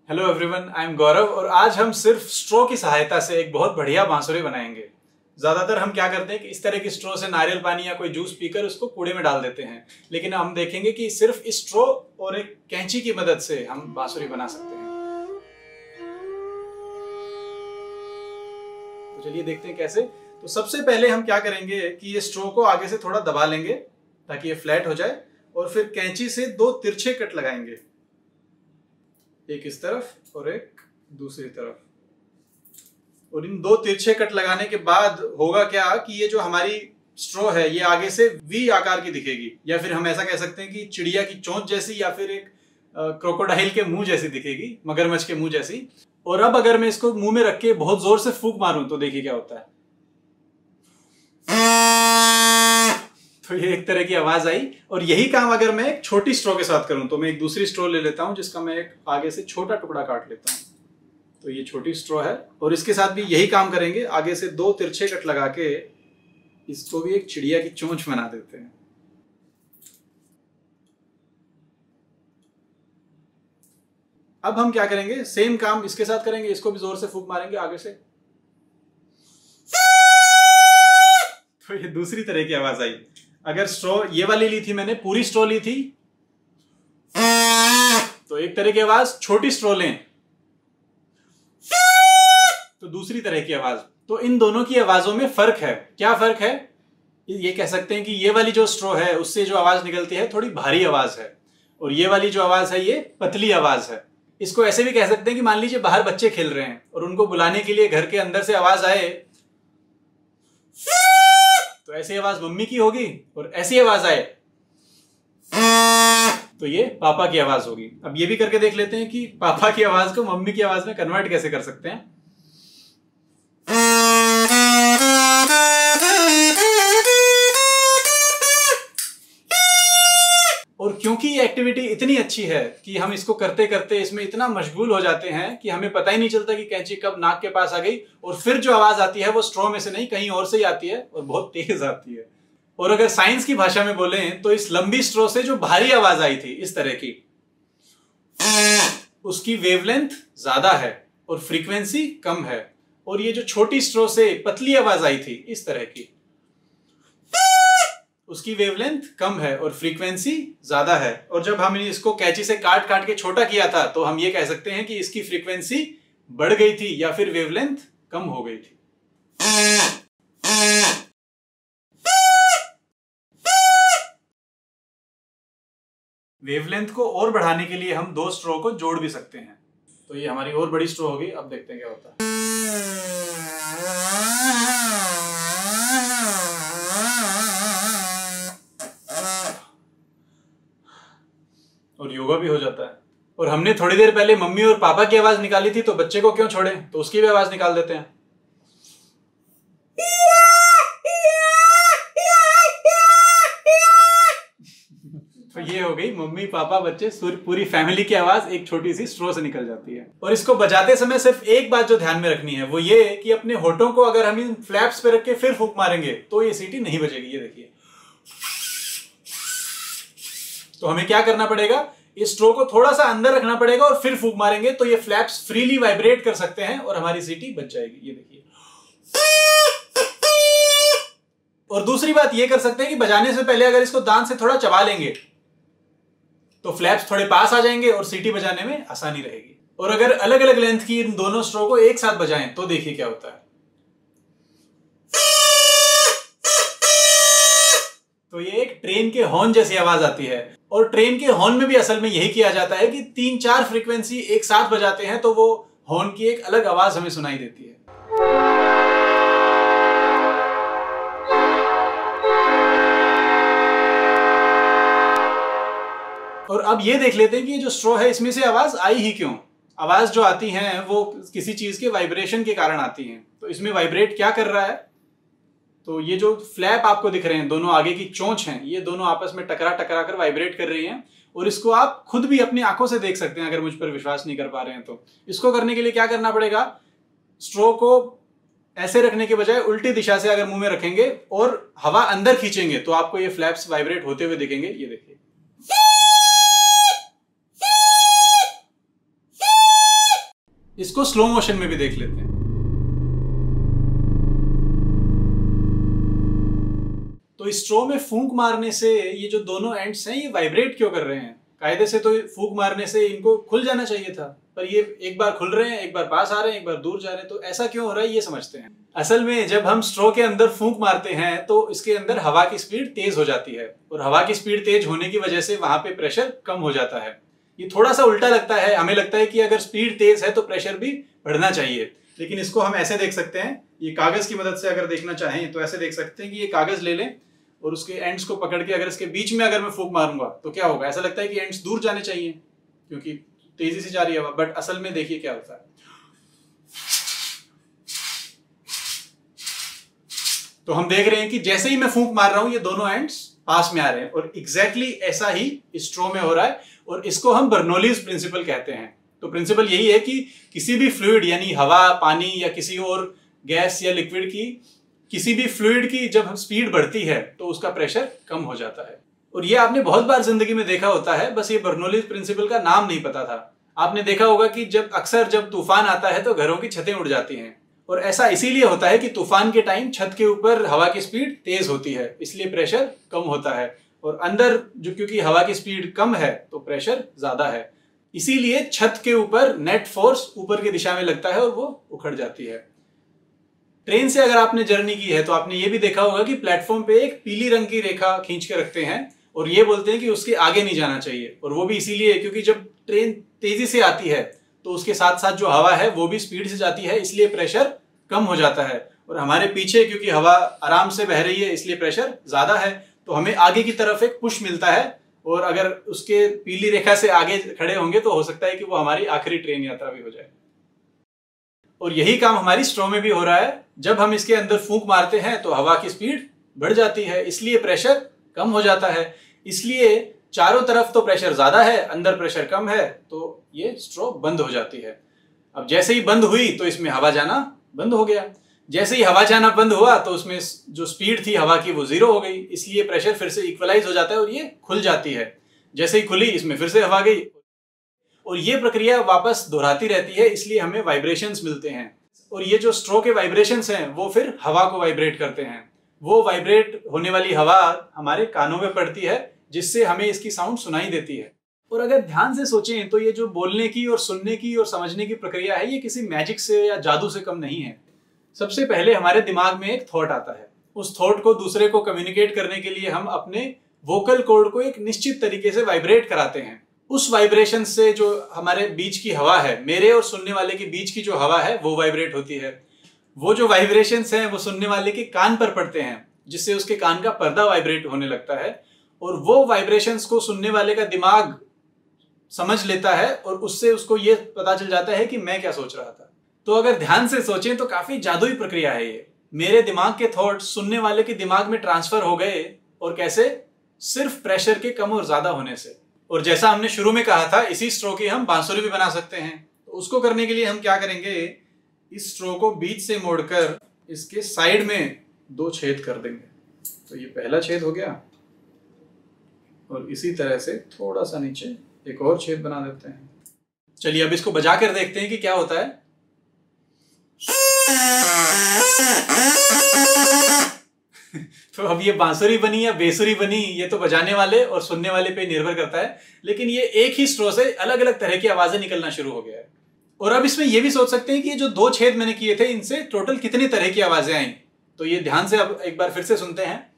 Hello everyone, I am Gaurav और आज हम सिर्फ स्ट्रॉ की सहायता से एक बहुत बढ़िया बांसुरी बनाएंगे। ज्यादातर हम क्या करते हैं कि इस तरह की स्ट्रॉ से नारियल पानी या कोई जूस पीकर उसको कूड़े में डाल देते हैं, लेकिन हम देखेंगे कि सिर्फ इस स्ट्रॉ और एक कैंची की मदद से हम बांसुरी बना सकते हैं। तो चलिए देखते हैं कैसे। तो सबसे पहले हम क्या करेंगे कि ये स्ट्रॉ को आगे से थोड़ा दबा लेंगे ताकि ये फ्लैट हो जाए और फिर कैंची से दो तिरछे कट लगाएंगे, एक इस तरफ और एक दूसरी तरफ। और इन दो तिरछे कट लगाने के बाद होगा क्या कि ये जो हमारी स्ट्रॉ है ये आगे से वी आकार की दिखेगी, या फिर हम ऐसा कह सकते हैं कि चिड़िया की चोंच जैसी या फिर एक क्रोकोडाइल के मुंह जैसी दिखेगी, मगरमच्छ के मुंह जैसी। और अब अगर मैं इसको मुंह में रख के बहुत जोर से फूंक मारूं तो देखिए क्या होता है। तो ये एक तरह की आवाज आई। और यही काम अगर मैं एक छोटी स्ट्रॉ के साथ करूं तो मैं एक दूसरी स्ट्रॉ ले लेता हूं जिसका मैं एक आगे से छोटा टुकड़ा काट लेता हूं। तो ये छोटी स्ट्रॉ है और इसके साथ भी यही काम करेंगे, आगे से दो तिरछे कट लगा के इसको भी एक चिड़िया की चोंच बना देते हैं। अब हम क्या करेंगे, सेम काम इसके साथ करेंगे, इसको भी जोर से फूंक मारेंगे आगे से। तो ये दूसरी तरह की आवाज आई। अगर स्ट्रॉ ये वाली ली थी मैंने, पूरी स्ट्रॉ ली थी तो एक तरह की आवाज, छोटी स्ट्रॉ लें तो दूसरी तरह की आवाज। तो इन दोनों की आवाजों में फर्क है। क्या फर्क है? ये कह सकते हैं कि ये वाली जो स्ट्रॉ है उससे जो आवाज निकलती है थोड़ी भारी आवाज है, और ये वाली जो आवाज है ये पतली आवाज है। इसको ऐसे भी कह सकते हैं कि मान लीजिए बाहर बच्चे खेल रहे हैं और उनको बुलाने के लिए घर के अंदर से आवाज आए तो ऐसी आवाज मम्मी की होगी, और ऐसी आवाज आए तो ये पापा की आवाज होगी। अब ये भी करके देख लेते हैं कि पापा की आवाज को मम्मी की आवाज में कन्वर्ट कैसे कर सकते हैं। और क्योंकि ये एक्टिविटी इतनी अच्छी है कि हम इसको करते करते इसमें इतना मशगूल हो जाते हैं कि हमें पता ही नहीं चलता कि कैंची कब नाक के पास आ गई, और फिर जो आवाज आती है वो स्ट्रॉ में से नहीं कहीं और से ही आती है और बहुत तेज आती है। और अगर साइंस की भाषा में बोलें तो इस लंबी स्ट्रॉ से जो भारी आवाज आई थी इस तरह की, उसकी वेवलेंथ ज्यादा है और फ्रीक्वेंसी कम है। और ये जो छोटी स्ट्रॉ से पतली आवाज आई थी इस तरह की, उसकी वेवलेंथ कम है और फ्रीक्वेंसी ज्यादा है। और जब हमने इसको कैंची से काट काट के छोटा किया था तो हम ये कह सकते हैं कि इसकी फ्रीक्वेंसी बढ़ गई थी या फिर वेवलेंथ कम हो गई थी। वेवलेंथ को और बढ़ाने के लिए हम दो स्ट्रॉ को जोड़ भी सकते हैं। तो ये हमारी और बड़ी स्ट्रॉ होगी। अब देखते हैं क्या होता है। और योगा भी हो जाता है। और हमने थोड़ी देर पहले मम्मी और पापा की आवाज निकाली थी, तो बच्चे को क्यों छोड़े, तो उसकी भी आवाज निकाल देते हैं। तो ये हो गई मम्मी पापा बच्चे पूरी फैमिली की आवाज एक छोटी सी स्ट्रॉ से निकल जाती है। और इसको बजाते समय सिर्फ एक बात जो ध्यान में रखनी है वो ये कि अपने होठों को अगर हम इन फ्लैप्स पे रख के फिर फूंक मारेंगे तो ये सीटी नहीं बजेगी। ये देखिए। तो हमें क्या करना पड़ेगा, इस स्ट्रॉ को थोड़ा सा अंदर रखना पड़ेगा और फिर फूंक मारेंगे तो ये फ्लैप्स फ्रीली वाइब्रेट कर सकते हैं और हमारी सीटी बच जाएगी। ये देखिए। और दूसरी बात ये कर सकते हैं कि बजाने से पहले अगर इसको दांत से थोड़ा चबा लेंगे तो फ्लैप्स थोड़े पास आ जाएंगे और सीटी बजाने में आसानी रहेगी। और अगर अलग अलग लेंथ की इन दोनों स्ट्रॉ को एक साथ बजाएं तो देखिए क्या होता है। तो ये एक ट्रेन के हॉर्न जैसी आवाज आती है। और ट्रेन के हॉर्न में भी असल में यही किया जाता है कि 3-4 फ्रीक्वेंसी एक साथ बजाते हैं तो वो हॉर्न की एक अलग आवाज हमें सुनाई देती है। और अब ये देख लेते हैं कि ये जो स्ट्रॉ है इसमें से आवाज आई ही क्यों। आवाज जो आती है वो किसी चीज के वाइब्रेशन के कारण आती है। तो इसमें वाइब्रेट क्या कर रहा है, तो ये जो फ्लैप आपको दिख रहे हैं, दोनों आगे की चोंच हैं, ये दोनों आपस में टकरा टकरा कर वाइब्रेट कर रही हैं। और इसको आप खुद भी अपनी आंखों से देख सकते हैं अगर मुझ पर विश्वास नहीं कर पा रहे हैं तो। इसको करने के लिए क्या करना पड़ेगा, स्ट्रॉ को ऐसे रखने के बजाय उल्टी दिशा से अगर मुंह में रखेंगे और हवा अंदर खींचेंगे तो आपको ये फ्लैप्स वाइब्रेट होते हुए दिखेंगे। ये देखिए। इसको स्लो मोशन में भी देख लेते हैं। तो स्ट्रो में फूंक मारने से ये जो दोनों एंड्स हैं ये वाइब्रेट क्यों कर रहे हैं? कायदे से तो फूंक मारने से इनको खुल जाना चाहिए था, पर ये एक बार खुल रहे हैं, एक बार पास आ रहे हैं, एक बार दूर जा रहे हैं। तो ऐसा क्यों हो रहा है ये समझते हैं। असल में जब हम स्ट्रो के अंदर फूंक मारते हैं तो इसके अंदर हवा की स्पीड तेज हो जाती है, और हवा की स्पीड तेज होने की वजह से वहां पे प्रेशर कम हो जाता है। ये थोड़ा सा उल्टा लगता है, हमें लगता है कि अगर स्पीड तेज है तो प्रेशर भी बढ़ना चाहिए, लेकिन इसको हम ऐसे देख सकते हैं। ये कागज की मदद से अगर देखना चाहें तो ऐसे देख सकते हैं कि ये कागज ले लें और उसके एंड्स को पकड़ के अगर इसके बीच में अगर मैं फूंक मारूंगा तो क्या होगा? ऐसा लगता है कि एंड्स दूर जाने चाहिए क्योंकि तेजी से जा रही है हवा, बट असल में देखिए क्या होता है। तो हम देख रहे हैं कि जैसे ही मैं फूंक मार रहा हूं ये दोनों एंड्स पास में आ रहे हैं, और एग्जैक्टली ऐसा ही स्ट्रो में हो रहा है, और इसको हम बर्नौलीज प्रिंसिपल कहते हैं। तो प्रिंसिपल यही है कि किसी भी फ्लूइड यानी हवा, पानी या किसी और गैस या लिक्विड की, किसी भी फ्लूइड की जब स्पीड बढ़ती है तो उसका प्रेशर कम हो जाता है। और ये आपने बहुत बार जिंदगी में देखा होता है, बस ये बर्नौलीज प्रिंसिपल का नाम नहीं पता था। आपने देखा होगा कि जब तूफान आता है तो घरों की छतें उड़ जाती हैं, और ऐसा इसीलिए होता है कि तूफान के टाइम छत के ऊपर हवा की स्पीड तेज होती है, इसलिए प्रेशर कम होता है, और अंदर जो क्योंकि हवा की स्पीड कम है तो प्रेशर ज्यादा है, इसीलिए छत के ऊपर नेट फोर्स ऊपर की दिशा में लगता है और वो उखड़ जाती है। ट्रेन से अगर आपने जर्नी की है तो आपने ये भी देखा होगा कि प्लेटफॉर्म पे एक पीली रंग की रेखा खींच के रखते हैं और ये बोलते हैं कि उसके आगे नहीं जाना चाहिए, और वो भी इसीलिए क्योंकि जब ट्रेन तेजी से आती है तो उसके साथ साथ जो हवा है वो भी स्पीड से जाती है, इसलिए प्रेशर कम हो जाता है, और हमारे पीछे क्योंकि हवा आराम से बह रही है इसलिए प्रेशर ज्यादा है, तो हमें आगे की तरफ एक पुश मिलता है, और अगर उसके पीली रेखा से आगे खड़े होंगे तो हो सकता है कि वो हमारी आखिरी ट्रेन यात्रा भी हो जाए। और यही काम हमारी स्ट्रो में भी हो रहा है। जब हम इसके अंदर फूंक मारते हैं तो हवा की स्पीड बढ़ जाती है, इसलिए प्रेशर कम हो जाता है, इसलिए चारों तरफ तो प्रेशर ज्यादा है, अंदर प्रेशर कम है, तो ये स्ट्रो बंद हो जाती है। अब जैसे ही बंद हुई तो इसमें हवा जाना बंद हो गया, जैसे ही हवा जाना बंद हुआ तो उसमें जो स्पीड थी हवा की वो जीरो हो गई, इसलिए प्रेशर फिर से इक्वलाइज हो जाता है और ये खुल जाती है। जैसे ही खुली इसमें फिर से हवा गई, और ये प्रक्रिया वापस दोहराती रहती है, इसलिए हमें वाइब्रेशंस मिलते हैं, और ये जो स्ट्रो के वाइब्रेशंस हैं वो फिर हवा को वाइब्रेट करते हैं। वो वाइब्रेट होने वाली हवा हमारे कानों में पड़ती है जिससे हमें इसकी साउंड सुनाई देती है। और अगर ध्यान से सोचें तो ये जो बोलने की और सुनने की और समझने की प्रक्रिया है ये किसी मैजिक से या जादू से कम नहीं है। सबसे पहले हमारे दिमाग में एक थॉट आता है, उस थॉट को दूसरे को कम्युनिकेट करने के लिए हम अपने वोकल कॉर्ड को एक निश्चित तरीके से वाइब्रेट कराते हैं। उस वाइब्रेशन से जो हमारे बीच की हवा है, मेरे और सुनने वाले के बीच की जो हवा है वो वाइब्रेट होती है। वो जो वाइब्रेशंस हैं वो सुनने वाले के कान पर पड़ते हैं, जिससे उसके कान का पर्दा वाइब्रेट होने लगता है, और वो वाइब्रेशंस को सुनने वाले का दिमाग समझ लेता है और उससे उसको ये पता चल जाता है कि मैं क्या सोच रहा था। तो अगर ध्यान से सोचें तो काफी जादुई प्रक्रिया है ये। मेरे दिमाग के थॉट सुनने वाले के दिमाग में ट्रांसफर हो गए, और कैसे? सिर्फ प्रेशर के कम और ज्यादा होने से। और जैसा हमने शुरू में कहा था, इसी स्ट्रो की हम बांसुरी भी बना सकते हैं। तो उसको करने के लिए हम क्या करेंगे, इस स्ट्रो को बीच से मोड़कर इसके साइड में 2 छेद कर देंगे। तो ये पहला छेद हो गया, और इसी तरह से थोड़ा सा नीचे एक और छेद बना देते हैं। चलिए अब इसको बजा कर देखते हैं कि क्या होता है। तो अब ये बांसुरी बनी या बेसुरी बनी, ये तो बजाने वाले और सुनने वाले पे निर्भर करता है, लेकिन ये एक ही स्ट्रो से अलग अलग तरह की आवाजें निकलना शुरू हो गया है। और अब इसमें ये भी सोच सकते हैं कि ये जो 2 छेद मैंने किए थे इनसे टोटल कितनी तरह की आवाजें आई। तो ये ध्यान से अब एक बार फिर से सुनते हैं।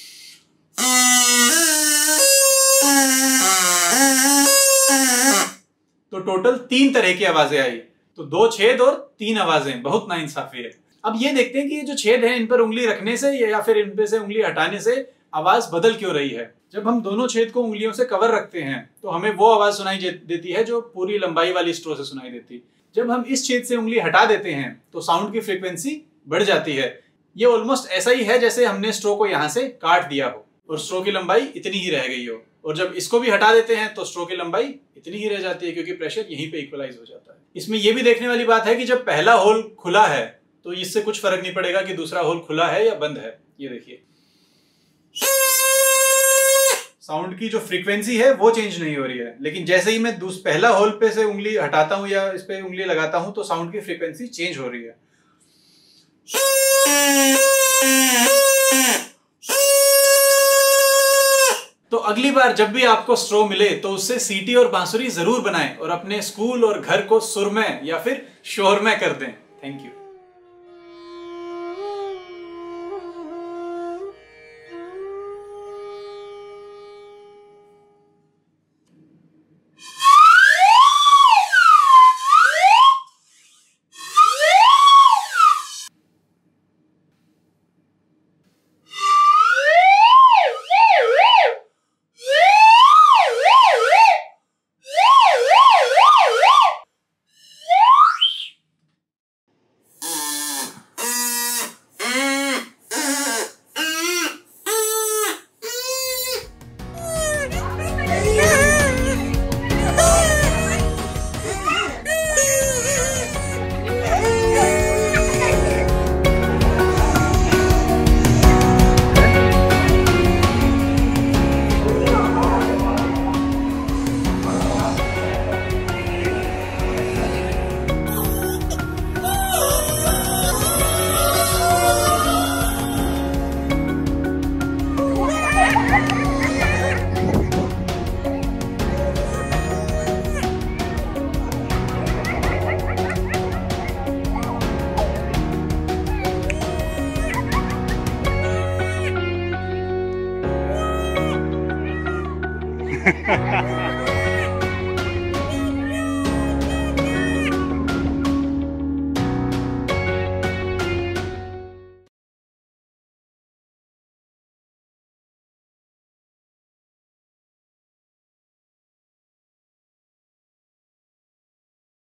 तो टोटल 3 तरह की आवाजें आई। तो 2 छेद और 3 आवाजें, बहुत नाइंसाफी है। अब ये देखते हैं कि ये जो छेद है इन पर उंगली रखने से या फिर इन पे से उंगली हटाने से आवाज बदल क्यों रही है। जब हम दोनों छेद को उंगलियों से कवर रखते हैं तो हमें वो आवाज सुनाई देती है जो पूरी लंबाई वाली स्ट्रो से सुनाई देती। जब हम इस छेद से उंगली हटा देते हैं तो साउंड की फ्रीक्वेंसी बढ़ जाती है। ये ऑलमोस्ट ऐसा ही है जैसे हमने स्ट्रो को यहाँ से काट दिया हो और स्ट्रो की लंबाई इतनी ही रह गई हो, और जब इसको भी हटा देते हैं तो स्ट्रो की लंबाई इतनी ही रह जाती है, क्योंकि प्रेशर यहीं पे इक्वलाइज हो जाता है। इसमें यह भी देखने वाली बात है कि जब पहला होल खुला है तो इससे कुछ फर्क नहीं पड़ेगा कि दूसरा होल खुला है या बंद है। ये देखिए, साउंड की जो फ्रीक्वेंसी है वो चेंज नहीं हो रही है, लेकिन जैसे ही मैं पहला होल पे से उंगली हटाता हूं या इस पे उंगली लगाता हूं तो साउंड की फ्रीक्वेंसी चेंज हो रही है। तो अगली बार जब भी आपको स्ट्रो मिले तो उससे सीटी और बांसुरी जरूर बनाएं और अपने स्कूल और घर को सुरमय या फिर शोरमय कर दें। Thank you.